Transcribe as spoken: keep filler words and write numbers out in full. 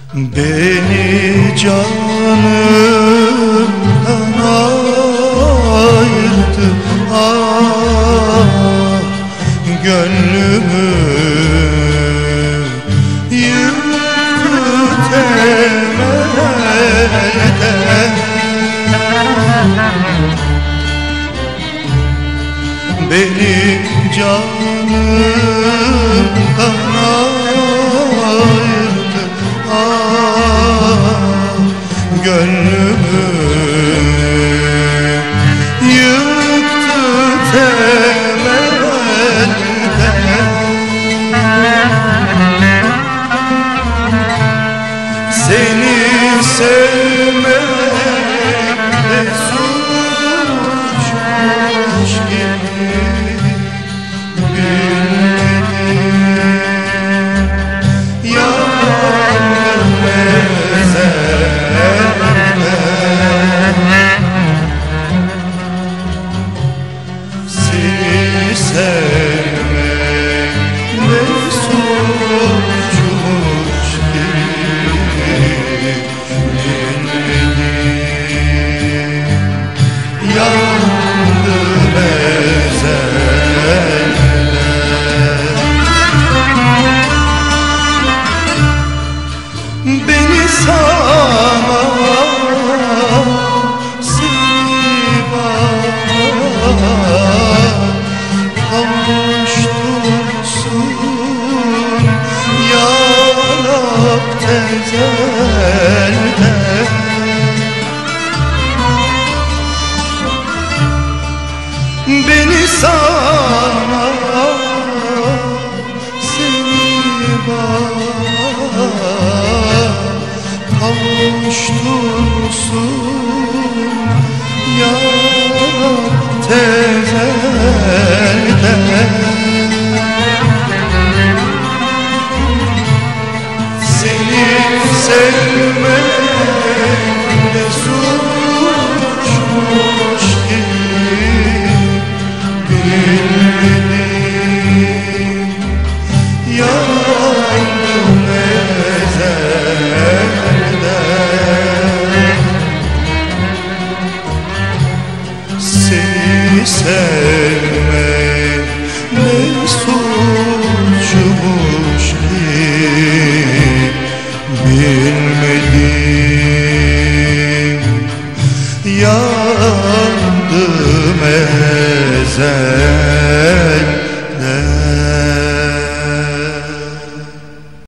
Beni canımdan ayırdı, ah gönlümü yıktı temelden. Beni canımdan ayırdı, ah gönlümü yıktı temelden. Seni sevmekle suçmuş gibi beni sana, seni bana kavuştursun ya Rab tezelden. Beni sana, seni bana kavuştursun ya Rab tezelden. Seni sevmekle suçmuş gibi bilmedim, yandım ezelden. Seni sev